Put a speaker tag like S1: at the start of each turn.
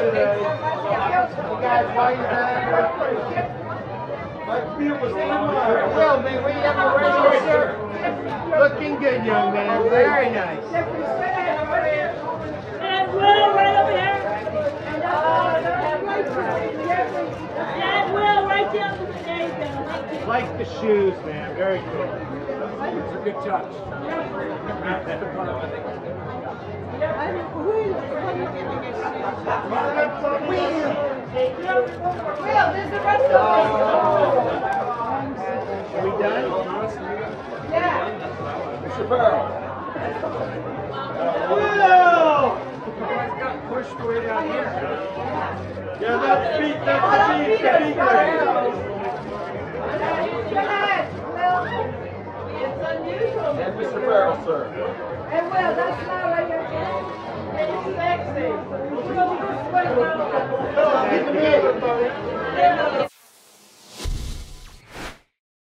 S1: today. You guys, why you there? My field was well, man, we have a radio shirt. Looking good, young man. Very nice.
S2: And Will, right over here. And Will, right there. There you go.
S1: Like the shoes, man. Very cool.
S3: It's a good touch.
S4: Will, there's the rest of us.
S1: Are we done?
S4: Yeah.
S3: Mr. Ferrell.
S1: Will!
S3: You guys got pushed way down here.
S1: Yeah, that's the beat grade.
S4: It's unusual.
S3: And Mr. Ferrell, sir.
S4: And Will, that's not right here. It's sexy.
S1: Thank you.